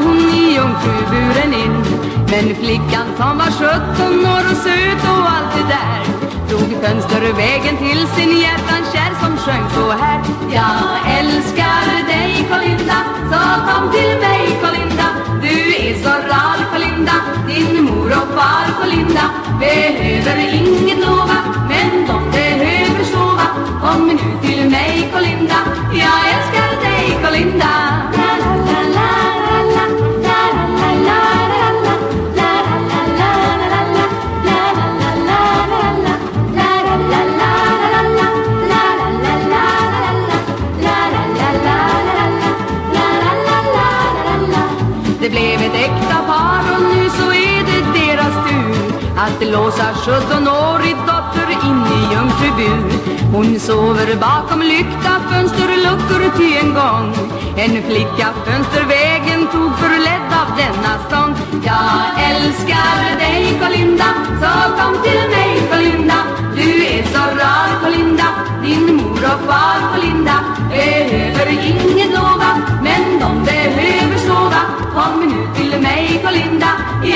hon i jungfruburen in. Men flickan som var 17 år och söt och allt det där drog fönstervägen till sin hjärtans kär som sjöng så här. Jag älskar dig Colinda, så kom till mig Colinda. Du är så rar Colinda, din mor och far Colinda behöver inget lova, men de behöver sova. Kom nu till mig Colinda, jag älskar dig Colinda. Det blev ett äkta par och nu så är det deras tur att låsa 17-årig dotter in i jungfrubur. Hon sover bakom lyckta fönsterluckor till en gång. En flicka fönstervägen tog förledd av denna sång. Jag älskar dig Colinda, så kom till mig Colinda. Du är så rar Colinda, din mor och far Colinda behöver inget lova, men de behöver sova. Kom nu till mig Colinda,